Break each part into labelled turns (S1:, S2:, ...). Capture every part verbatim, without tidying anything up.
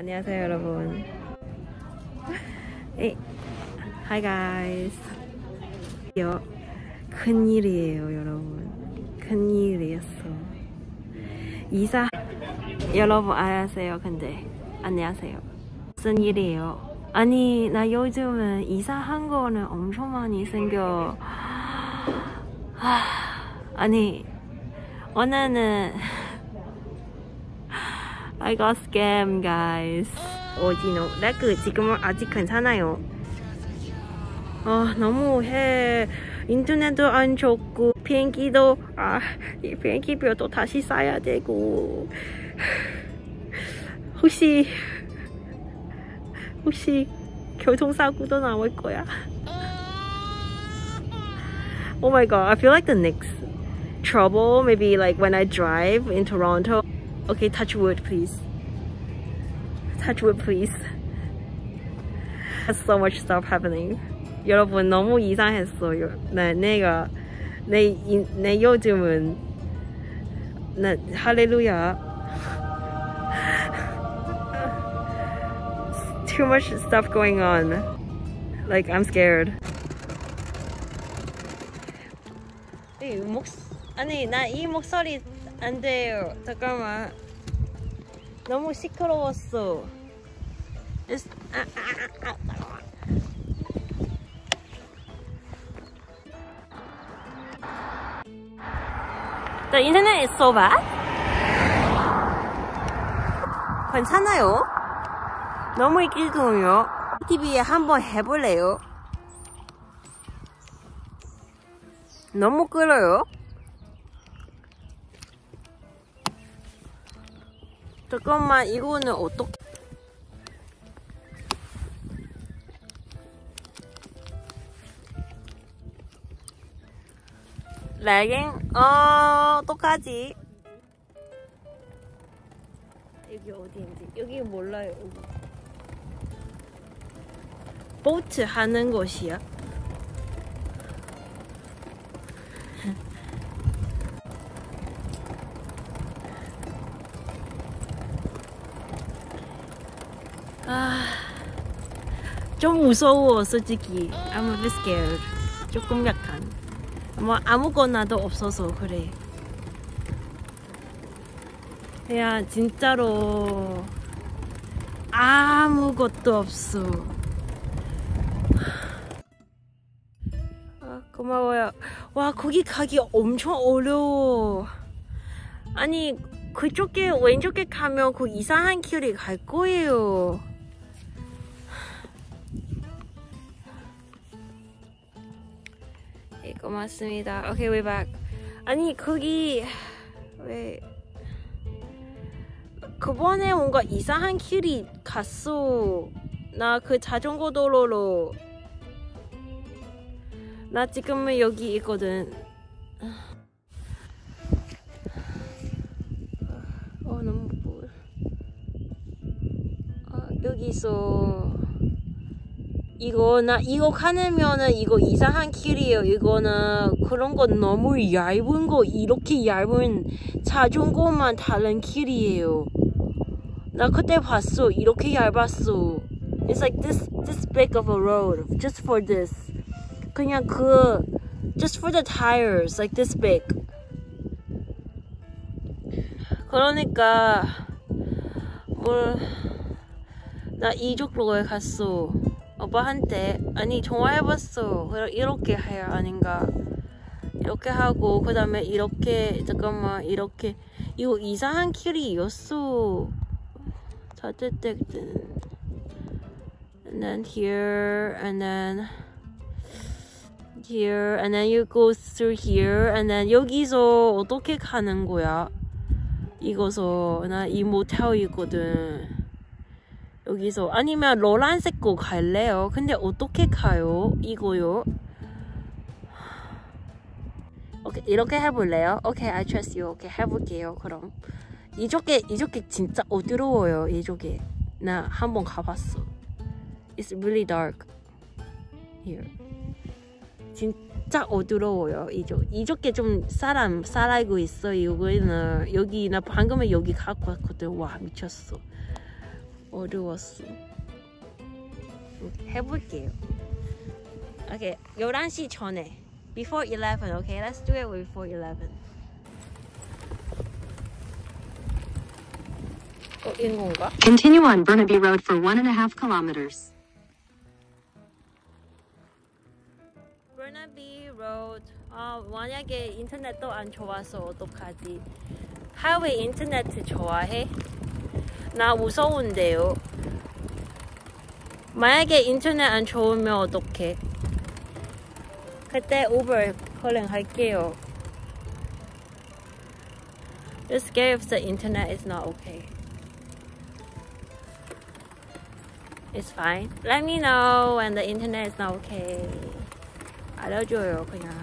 S1: 안녕하세요 여러분. Hey, hi guys. 여, 큰일이에요 여러분. 큰일이었어. 이사 여러분 안녕하세요. 근데 안녕하세요. 무슨 일이에요? 아니 나 요즘은 이사한 거는 엄청 많이 생겨. 하, 아니 오늘은 I got scammed, guys. 어디노? 렉 지금은 아직 괜찮아요. 아 너무 해. 인터넷도 안 좋고 비행기도 아 이 비행기표도 다시 사야 되고. 혹시 혹시 교통사고도 나올 거야. Oh my god, I feel like the next trouble maybe like when I drive in Toronto. Okay, touch wood, please. Touch wood, please. There's so much stuff happening. 여러분 너무 이상했어요. 나 내가 내 내 요즘은 나 할렐루야. Too much stuff going on. Like I'm scared. 이 목 아니 나 이 목소리 안 돼요. 잠깐만. 너무 시끄러웠어. It's... 아, 아, 아, 아. The internet is so bad. 괜찮아요? 너무 이길동요. 티비에 한번 해볼래요? 너무 끌어요. 잠깐만 이거는 어떻게? 레깅? 어 어떡하지? 여기 어디인지 여기 몰라요. 여기. 보트 하는 곳이야? 아, 좀 무서워 솔직히. I'm a bit scared. 조금 약간 뭐 아무거나도 없어서 그래. 야 진짜로 아무것도 없어. 아, 고마워요. 와 거기 가기 엄청 어려워. 아니 그쪽에 왼쪽에 가면 그 이상한 길이 갈 거예요. 네, 고맙습니다. 오케이, we're back. 아니 거기 왜 그번에 뭔가 이상한 길이 갔어. 나 그 자전거 도로로. 나 지금은 여기 있거든. 어 너무 뭐. 아 여기서 이거 나 이거 가려면은 이거 이상한 길이에요. 이거는 그런 거 너무 얇은 거 이렇게 얇은 자전거만 다른 길이에요. 나 그때 봤어. 이렇게 얇았어. It's like this this big of a road just for this. 그냥 그 just for the tires like this big. 그러니까 뭘 나 이쪽으로 갔어. 오빠한테 아니 전화해봤어. 이렇게 해야 아닌가. 이렇게 하고 그 다음에 이렇게 잠깐만 이렇게 이거 이상한 길이었어. And then here and then here and then you go through here and then 여기서 어떻게 가는 거야? 이거서 나 이 모텔 있거든. 여기서 아니면 노란색 거 갈래요? 근데 어떻게 가요? 이거요? 오케이 이렇게 해볼래요? 오케이 I trust you. 오케이 해볼게요. 그럼 이쪽에 이쪽에 진짜 어두워요. 이쪽에 나 한번 가봤어. It's really dark here. 진짜 어두워요. 이쪽 이쪽에 좀 사람 살아있고 있어. 여기는 여기 나 방금에 여기 갖고 왔거든. 와 미쳤어. 어두웠어. 해볼게요. 오케이, 열한 시 전에. Before eleven, okay? Let's do it before eleven. 어, 인 건가?
S2: Continue on Burnaby Road for one and a half kilometers.
S1: Burnaby Road. 아, 만약에 인터넷도 안 좋아서 어떡하지? 하이웨이 인터넷 좋아해? 나 무서운데요. 만약에 인터넷 안 좋으면 어떡해? 그때 우버 콜링 할게요. Just scared if the internet is not okay. It's fine. Let me know when the internet is not okay. 알려줘요, 그냥.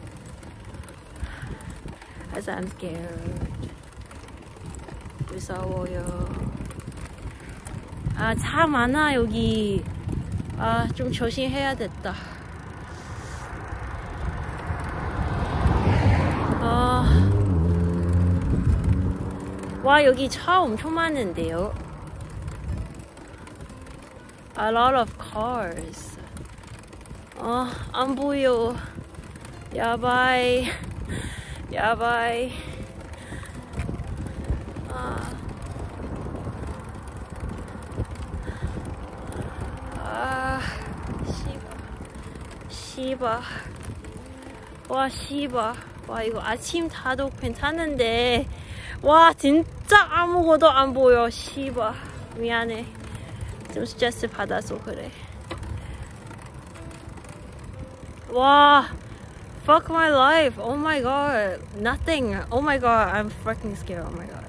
S1: As I'm scared. 무서워요. 아, 차 많아, 여기. 아, 좀 조심해야겠다. 아. 와, 여기 차 엄청 많은데요? A lot of cars. 어, 안 보여. 야바이. 야바이. 아. 아, 씨바. 씨바. 와, 씨바. 와, 이거 아침 타도 괜찮은데. 와, 진짜 아무것도 안 보여. 씨바. 미안해. 좀 스트레스 받아서 그래. 와, fuck my life. Oh my god. Nothing. Oh my god. I'm fucking scared. Oh my god.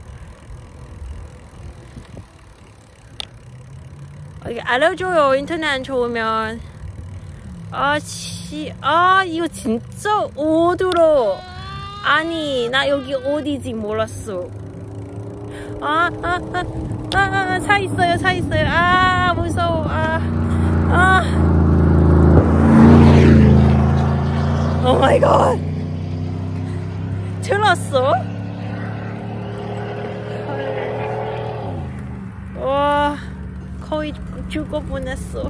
S1: Okay, 알려줘요. 인터넷 안 좋으면. 아, 씨. 아, 이거 진짜 어두워. 아니, 나 여기 어디지 몰랐어. 아, 아, 아, 아, 아, 차 있어요, 차 있어요. 아, 무서워. 아, 아. 오 마이 갓. 들었어? 와, 거의 죽을 뻔했어.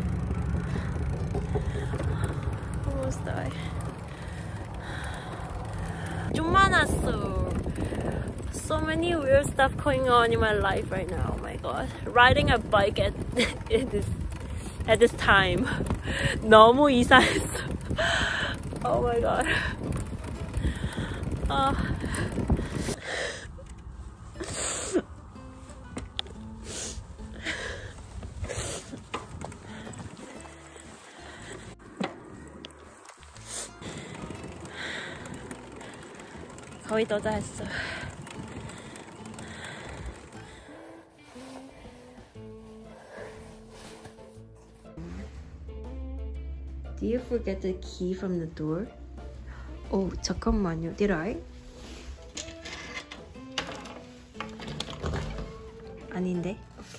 S1: Almost died. 좀 많았어. So many weird stuff going on in my life right now. Oh my god. Riding a bike at, at this at this time. 너무 이상했어. Oh my god. 아. 거의 도착했어. Did you forget the key from the door? 오, 잠깐만요. Did I? 아닌데?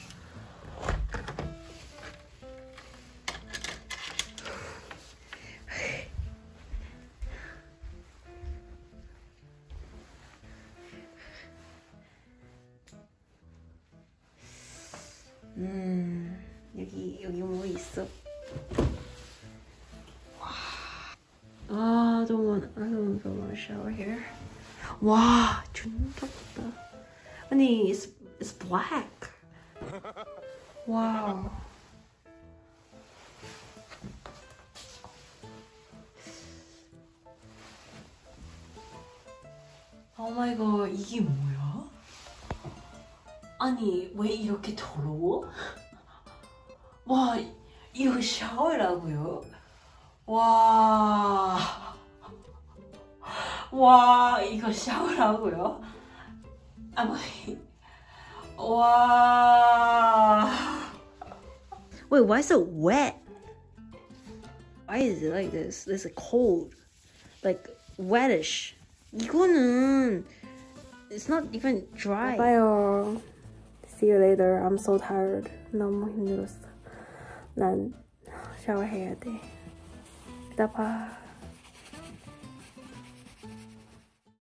S1: 음, 여기 여기 뭐 있어? 아, don't want, I don't want to shower here. 와, 진짜 좋다. 아니, it's it's black. 와우. 오 마이 갓, 이게 뭐야? 아니, 왜 이렇게 더러워? 와, 이거 샤워라고요? 와, 와, 이거 샤워라고요? 아, 뭐, 와. Wait, why is it wet? Why is it like this? This is cold, like wettish. 이거는 it's not even dry.
S3: 봐요. See you later. I'm so tired. 너무 힘들었어. 난 샤워해야 돼. 이따 봐.